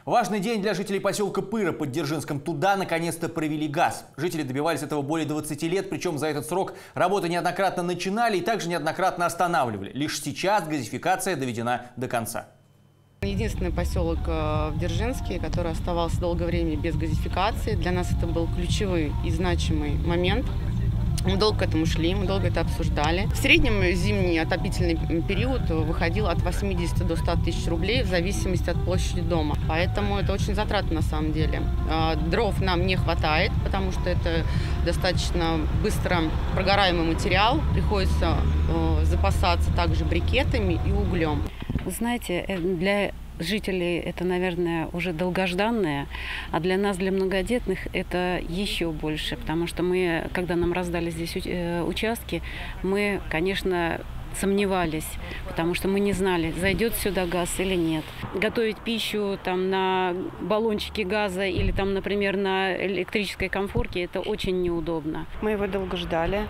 Важный день для жителей поселка Пыра под Дзержинском. Туда наконец-то провели газ. Жители добивались этого более 20 лет, причем за этот срок работы неоднократно начинали и также неоднократно останавливали. Лишь сейчас газификация доведена до конца. Единственный поселок в Дзержинске, который оставался долгое время без газификации. Для нас это был ключевой и значимый момент. Мы долго к этому шли, мы долго это обсуждали. В среднем зимний отопительный период выходил от 80 до 100 тысяч рублей в зависимости от площади дома. Поэтому это очень затратно на самом деле. Дров нам не хватает, потому что это достаточно быстро прогораемый материал. Приходится запасаться также брикетами и углем. Вы знаете, для жителей это, наверное, уже долгожданное, а для нас, для многодетных, это еще больше, потому что мы, когда нам раздали здесь участки, мы, конечно, сомневались, потому что мы не знали, зайдет сюда газ или нет. Готовить пищу там на баллончике газа или там, например, на электрической комфорке, это очень неудобно. Мы его долго ждали,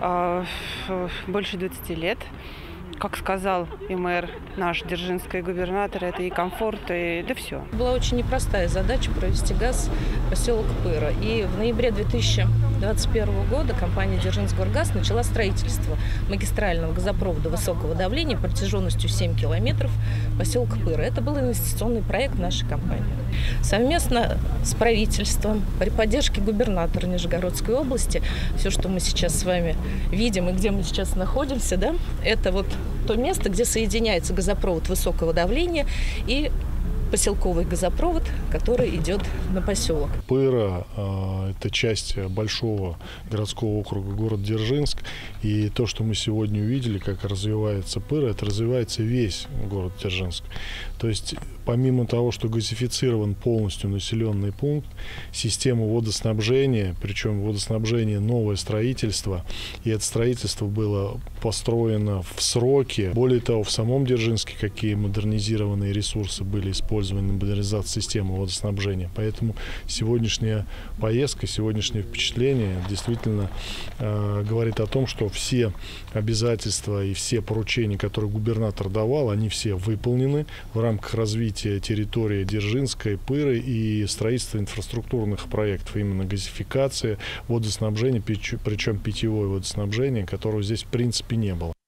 больше 20 лет. Как сказал и мэр наш, дзержинский губернатор, это и комфорт, и да все. Была очень непростая задача провести газ в поселок Пыра. И в ноябре 2021 года компания «Дзержинскгоргаз» начала строительство магистрального газопровода высокого давления протяженностью 7 километров поселка Пыра. Это был инвестиционный проект нашей компании. Совместно с правительством, при поддержке губернатора Нижегородской области, все, что мы сейчас с вами видим и где мы сейчас находимся, да, это вот то место, где соединяется газопровод высокого давления и поселковый газопровод, который идет на поселок. Пыра – это часть большого городского округа город Дзержинск. И то, что мы сегодня увидели, как развивается Пыра, это развивается весь город Дзержинск. То есть помимо того, что газифицирован полностью населенный пункт, система водоснабжения, причем водоснабжение новое строительство, и это строительство было построено в сроки. Более того, в самом Дзержинске какие модернизированные ресурсы были использованы на модернизацию системы водоснабжения. Поэтому сегодняшняя поездка, сегодняшнее впечатление действительно говорит о том, что все обязательства и все поручения, которые губернатор давал, они все выполнены в рамках развития территории Дзержинской, Пыры и строительства инфраструктурных проектов, именно газификация, водоснабжение, причем питьевое водоснабжение, которого здесь в принципе не было.